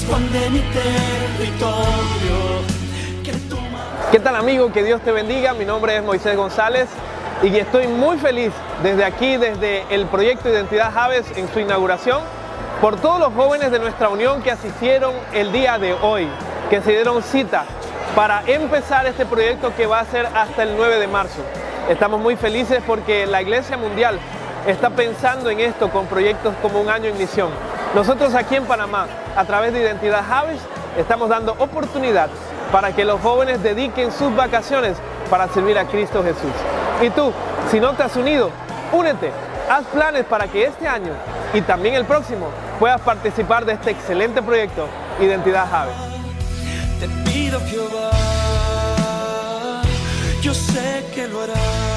expande mi territorio. ¿Qué tal, amigo? Que Dios te bendiga. Mi nombre es Moisés González y estoy muy feliz desde aquí, desde el proyecto Identidad Javes en su inauguración, por todos los jóvenes de nuestra unión que asistieron el día de hoy, que se dieron cita para empezar este proyecto que va a ser hasta el 9 de marzo. Estamos muy felices porque la Iglesia Mundial está pensando en esto con proyectos como Un Año en Misión. Nosotros aquí en Panamá, a través de Identidad Javes, estamos dando oportunidad para que los jóvenes dediquen sus vacaciones para servir a Cristo Jesús. Y tú, si no te has unido, únete, haz planes para que este año y también el próximo puedas participar de este excelente proyecto Identidad Javes. Te pido, Jehová, yo sé que lo harás.